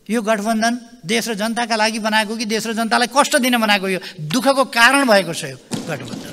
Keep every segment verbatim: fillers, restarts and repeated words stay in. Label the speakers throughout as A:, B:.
A: यो गठबन्धन देश र जनताका लागि बनाएको कि देश र जनतालाई कष्ट दिन बनाएको यो दुःखको कारण भएको छ यो गठबन्धन।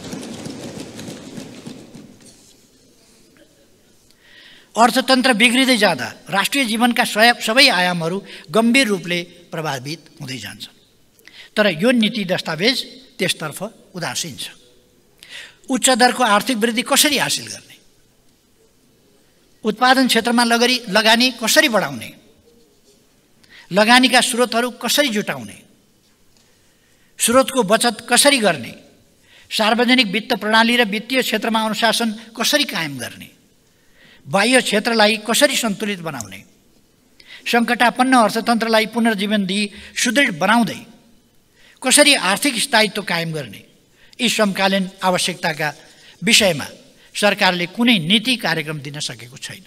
A: अर्थतन्त्र बिग्रिँदै जाँदा राष्ट्रिय जीवनका सबै आयामहरू गम्भीर रूपले प्रभावित हुँदै जान्छन्। तर यो नीति दस्तावेज त्यसतर्फ उदासीन छ। उच्च दरको आर्थिक वृद्धि कसरी हासिल गर्ने, उत्पादन क्षेत्रमा लगरी लगानी कसरी बढाउने, लगानीका स्रोतहरू कसरी जुटाउने, स्रोतको बचत कसरी गर्ने, सार्वजनिक वित्त प्रणाली र वित्तीय क्षेत्रमा अनुशासन कसरी कायम गर्ने, बाह्य क्षेत्रलाई कसरी सन्तुलित बनाउने, सङ्कटापन्न अर्थतन्त्रलाई पुनर्जीवन दिई सुदृढ बनाउँदै कसरी आर्थिक स्थायित्व कायम गर्ने, यी समकालीन आवश्यकताका विषयमा सरकारले कुनै नीति कार्यक्रम दिन सकेको छैन।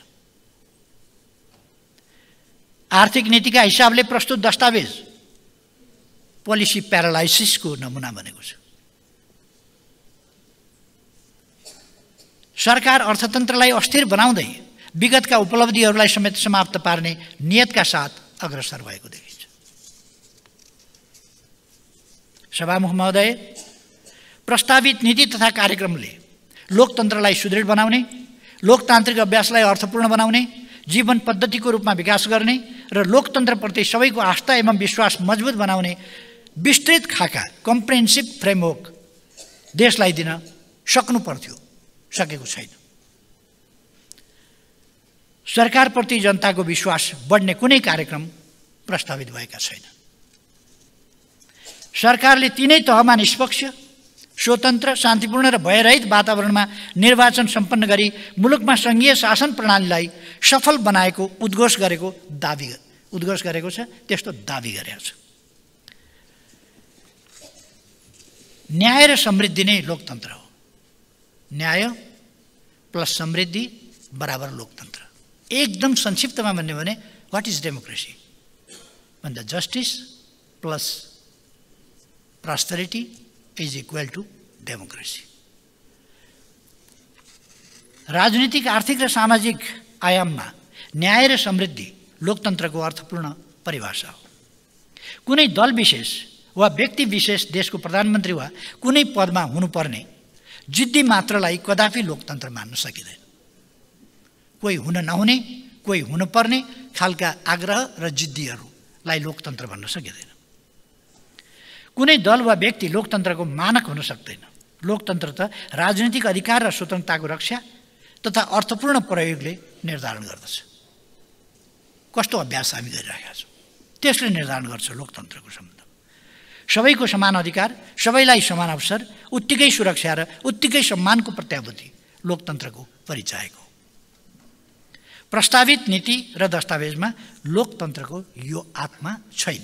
A: आर्थिक नीतिका हिसाबले प्रस्तुत दस्तावेज पोलिसी प्यारालाइसिसको नमुना बनेको छ। सरकार अर्थतन्त्रलाई अस्थिर बनाउँदै विगतका उपलब्धिहरूलाई समेत समाप्त पार्ने नियतका साथ अग्रसर भएको देखिन्छ। सभामुख महोदय, प्रस्तावित नीति तथा कार्यक्रमले लोकतन्त्रलाई सुदृढ बनाउने, लोकतान्त्रिक अभ्यासलाई अर्थपूर्ण बनाउने, जीवन पद्धतिको रूपमा विकास गर्ने र लोकतन्त्रप्रति सबैको आस्था एवं विश्वास मजबुत बनाउने विस्तृत खाका कम्प्रिहेन्सिभ फ्रेमवर्क देशलाई दिन सक्नु पर्थ्यो, सकेको छैन। सरकारप्रति जनताको विश्वास बढ्ने कुनै कार्यक्रम प्रस्तावित भएका छैन। सरकारले तीनै तहमा निष्पक्ष, स्वतन्त्र, शान्तिपूर्ण र भयरहित वातावरणमा निर्वाचन सम्पन्न गरी मुलुकमा सङ्घीय शासन प्रणालीलाई सफल बनाएको उद्घोष गरेको दाबी उद्घोष गरेको छ, त्यस्तो दाबी गरेको छ। न्याय र समृद्धि नै लोकतन्त्र हो। न्याय प्लस समृद्धि बराबर लोकतन्त्र। एकदम संक्षिप्तमा भन्ने भने व्हाट इज डेमोक्रेसी भन्दा justice plus prosperity is equal to democracy। राजनीतिक, आर्थिक र सामाजिक आयाममा न्याय र समृद्धि लोकतन्त्रको अर्थपूर्ण परिभाषा हो। कुनै दल विशेष वा व्यक्ति विशेष देशको प्रधानमन्त्री वा कुनै पदमा हुनुपर्ने जिद्दी मात्रलाई कदापि लोकतन्त्र मान्न सकिँदैन। कोही हुन नहुने, कोही हुनुपर्ने खालका आग्रह र जिद्दीहरूलाई लोकतन्त्र भन्न सकिँदैन। कुनै दल वा व्यक्ति लोकतन्त्रको मानक हुन सक्दैन। लोकतन्त्र त राजनीतिक अधिकार र स्वतन्त्रताको रक्षा तथा अर्थपूर्ण प्रयोगले निर्धारण गर्दछ। कस्तो अभ्यास हामी गरिरहेका छौँ त्यसले निर्धारण गर्छ लोकतन्त्रको सम्बन्ध। सबैको समान अधिकार, सबैलाई समान अवसर, उत्तिकै सुरक्षा र उत्तिकै सम्मानको प्रत्याभूति लोकतन्त्रको परिचायक हो। प्रस्तावित नीति र दस्तावेजमा लोकतन्त्रको यो आत्मा छैन।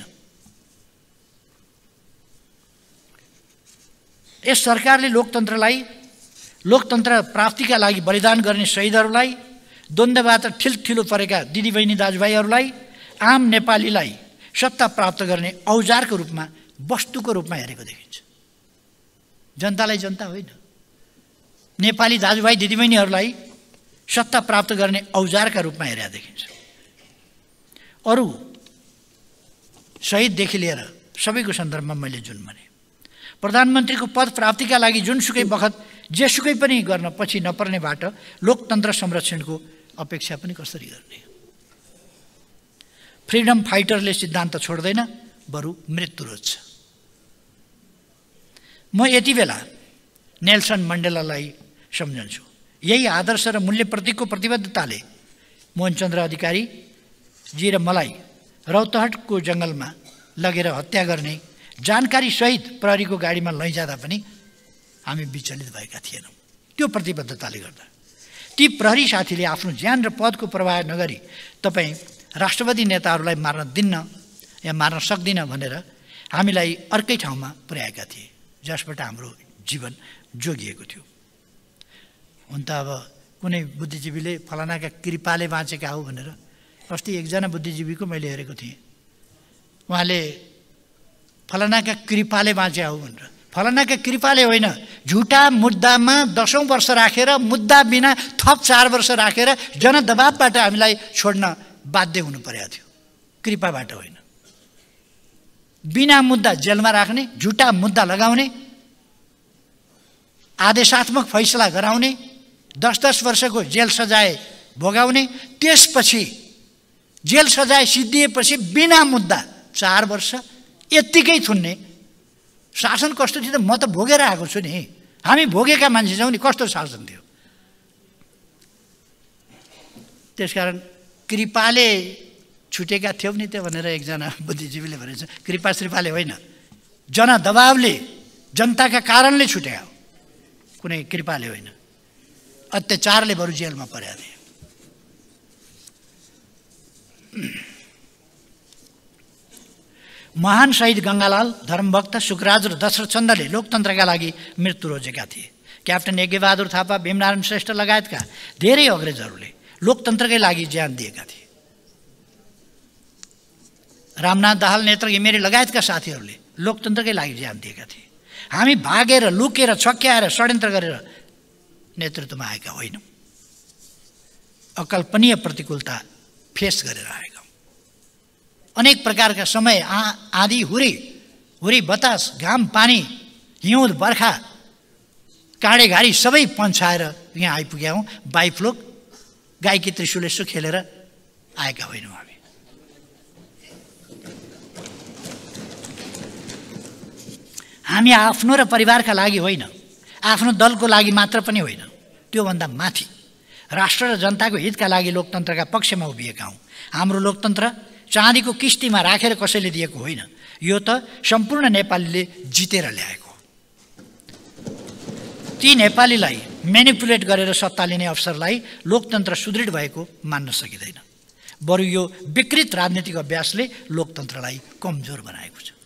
A: यस सरकारले लोकतन्त्रलाई, लोकतन्त्र प्राप्तिका लागि बलिदान गर्ने शहीदहरूलाई, द्वन्द्वबाट ठिलठिलो परेका दिदीबहिनी दाजुभाइहरूलाई, आम नेपालीलाई सत्ता प्राप्त गर्ने औजारको रूपमा, वस्तुको रूपमा हेरेको देखिन्छ। जनतालाई जनता होइन, नेपाली दाजुभाइ दिदीबहिनीहरूलाई सत्ता प्राप्त गर्ने औजारका रूपमा हेरेका देखिन्छ। अरू शहीददेखि लिएर सबैको सन्दर्भमा मैले जुन भने प्रधानमन्त्रीको पद प्राप्तिका लागि जुनसुकै बखत जेसुकै पनि गर्न पछि नपर्नेबाट लोकतन्त्र संरक्षणको अपेक्षा पनि कसरी गर्ने। फ्रिडम फाइटरले सिद्धान्त छोड्दैन, बरु मृत्यु रोज्छ। म यति बेला नेल्सन मण्डेलालाई सम्झन्छु। यही आदर्श र मूल्यप्रतिको प्रतिबद्धताले मोहनचन्द्र अधिकारी जी र मलाई रौतहटको जङ्गलमा लगेर हत्या गर्ने जानकारी सहित प्रहरीको गाडीमा लैजाँदा पनि हामी विचलित भएका थिएनौँ। त्यो प्रतिबद्धताले गर्दा ती प्रहरी साथीले आफ्नो ज्यान र पदको प्रवाह नगरी तपाईँ राष्ट्रवादी नेताहरूलाई मार्न दिन्न या मार्न सक्दिन भनेर हामीलाई अर्कै ठाउँमा पुर्याएका थिए, जसबाट हाम्रो जीवन जोगिएको थियो। हुन त अब कुनै बुद्धिजीवीले फलानाका कृपाले बाँचेका हो भनेर, अस्ति एकजना बुद्धिजीवीको मैले हेरेको थिएँ, उहाँले फलानाका कृपाले बाँचे हो भनेर। फलानाका कृपाले होइन, झुटा मुद्दामा दसौँ वर्ष राखेर मुद्दा बिना थप चार वर्ष राखेर जनदबावबाट हामीलाई छोड्न बाध्य हुनु परेको थियो, कृपाबाट होइन। बिना मुद्दा जेलमा राख्ने, झुटा मुद्दा लगाउने, आदेशात्मक फैसला गराउने, दस दस वर्षको जेल सजाय भोगाउने, त्यसपछि जेल सजाय सिद्धिएपछि बिना मुद्दा चार वर्ष यत्तिकै थुन्ने। शासन कस्तो थियो त? म त भोगेर आएको छु नि, हामी भोगेका मान्छे छौँ नि, कस्तो शासन थियो? त्यसकारण कृपाले छुटेका थियौ नि त्यो भनेर एकजना बुद्धिजीवीले भनेछ। कृपा श्रीपाले होइन, जनदबावले, जनताका कारणले छुटेका हो, कुनै कृपाले होइन। अत्याचारले बरु जेलमा परेका थिए। महान शहीद गङ्गालाल, धर्मभक्त सुखराज र दशरथ चन्दले लोकतन्त्रका लागि मृत्यु रोजेका थिए। क्याप्टेन यज्ञबहादुर थापा, भीमनारायण श्रेष्ठ लगायतका धेरै अग्रेजहरूले लोकतन्त्रकै लागि ज्यान दिएका थिए। रामनाथ दाहाल, नेत्र घिमिरे लगायतका साथीहरूले लोकतन्त्रकै लागि ज्यान दिएका थिए। हामी भागेर, लुकेर, छक्क्याएर, षड्यन्त्र गरेर नेतृत्वमा आएका होइनौँ। अकल्पनीय प्रतिकूलता फेस गरेर आएका। अनेक प्रकारका समय, आ आँधी, हुरी हुरी बतास, घाम, पानी, हिउँद, बर्खा, काँडेघारी सबै पन्छाएर यहाँ आइपुग्या हौँ। बाइफ्लोक, गाईकी त्रिशूल यसो खेलेर आएका होइनौँ हामी। हामी आफ्नो र परिवारका लागि होइन, आफ्नो दलको लागि मात्र पनि होइन, त्योभन्दा माथि राष्ट्र र जनताको हितका लागि लोकतन्त्रका पक्षमा उभिएका हौँ। हाम्रो लोकतन्त्र चाँदीको किस्तीमा राखेर कसैले दिएको होइन, यो त सम्पूर्ण नेपालीले जितेर ल्याएको। ती नेपालीलाई म्यानिपुलेट गरेर सत्ता लिने अवसरलाई लोकतन्त्र सुदृढ भएको मान्न सकिँदैन। बरु यो विकृत राजनीतिक अभ्यासले लोकतन्त्रलाई कमजोर बनाएको छ।